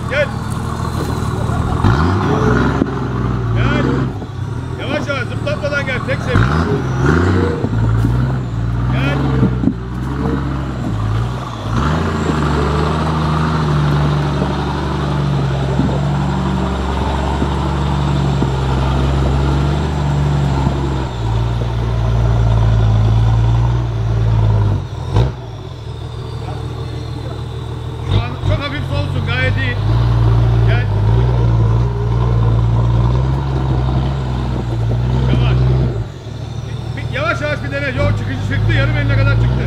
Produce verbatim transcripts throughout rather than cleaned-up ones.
Gel. Gel. Yavaş yavaş zıplatmadan gel. Tek seviye. Gel. Yol çıkışı çıktı, yarım eline kadar çıktı.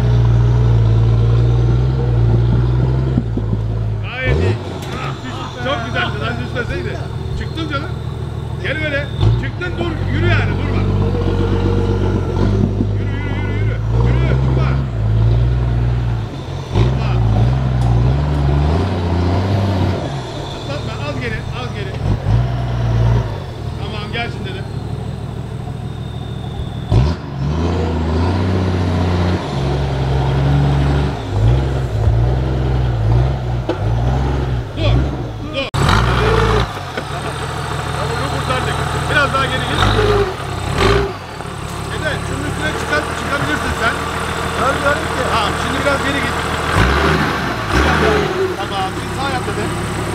Gayet iyi. Çok güzeldi, lan düşmeseydi. Çıktın canım. Gel böyle. Çıktın, dur, yürü yani, durma. Yürü, yürü, yürü, yürü. Yürü, durma. Durma. Atlatma, az geri, az geri. Tamam, gel şimdi de. Biraz daha geri git. Neden? Şunun üstüne çıkar, çıkabilirsin sen. Görmüyorum ki. Tamam, şimdi biraz geri git. Tamam, şimdi sağ yap dedi.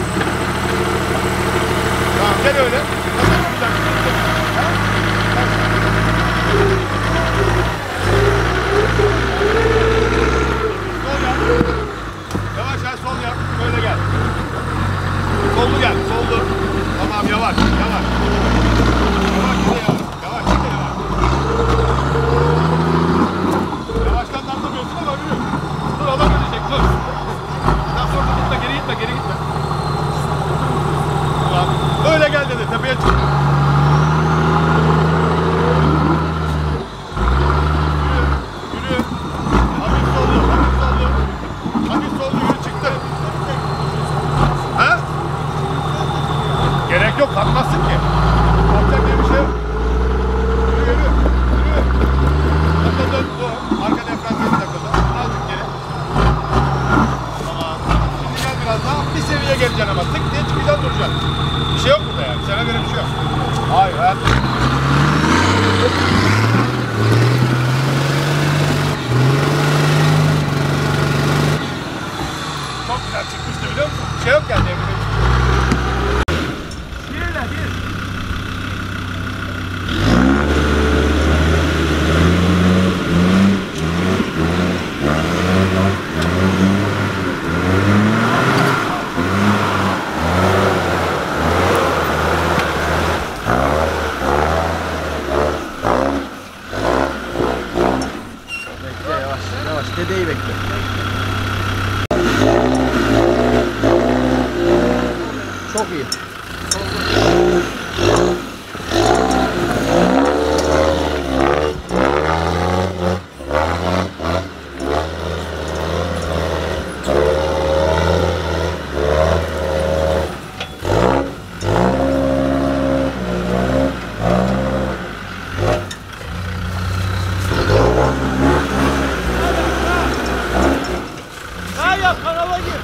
Tamam, gel öyle. Nasıl yapacaksın? Sol yap. Yavaş yavaş sol yap. Böyle gel. Sollu gel, sollu. Tamam, yavaş, yavaş. Yavaş, yavaş, yavaş, yavaş. Yavaştan da anlamıyorsun ama yürü. Dur, adam ölecek, dur. Daha sonra gitme, geri gitme, geri gitme. Tamam. Böyle gel dedi, tepeye çık. Yürü, yürü. Hafif sollu, hafif sollu. Hafif sollu, yürü, çıktı. Ha? Gerek yok, kalkmazsın ki. Kalkacak diye bir şey yok. Yürü, yürü, yürü. Takıldı, dur. Arka defransiyonu takıldı. Azıcık geri. Tamam. Şimdi gel biraz daha. Bir seviye geleceksin ama. Tık diye çıkacaksın, duracaksın. Bir şey yok burada yani. Sana göre bir şey yok. Hayır, hayatta. Çok güzel çıkmıştı, biliyor musun? Bir şey yok yani. Dedeyi bekle. Çok iyi. Kanala gir.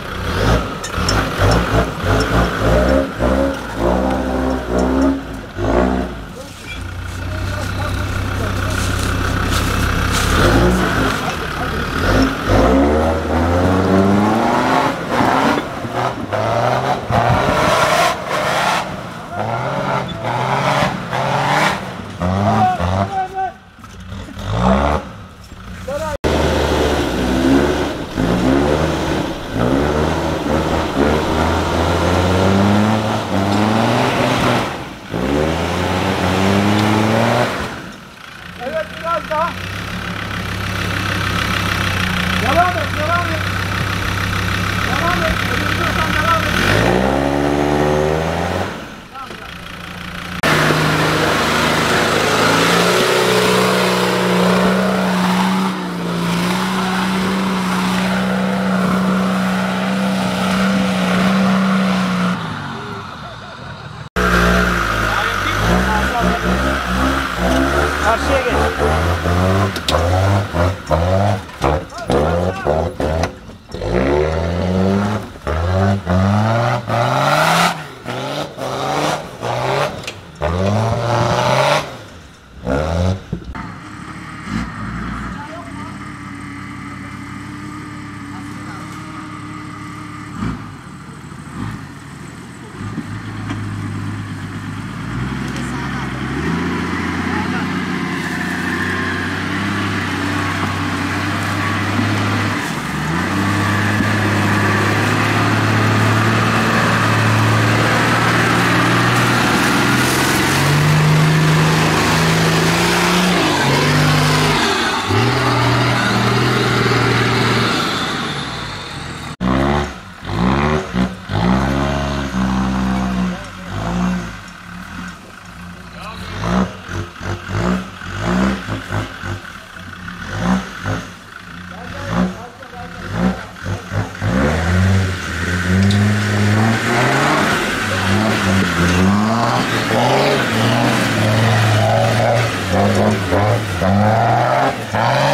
Yeter.